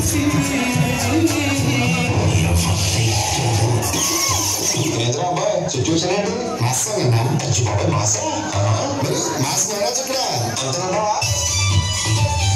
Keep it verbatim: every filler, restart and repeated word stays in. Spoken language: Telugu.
ఏంద్రా అబ్బాయి సిచ్యువేషన్ ఏంటి? మాస్నా అచ్చి బాబాయ్ మాసా మరి మాస్ మహారాజ్ ఇక్కడ అంతనంటావా?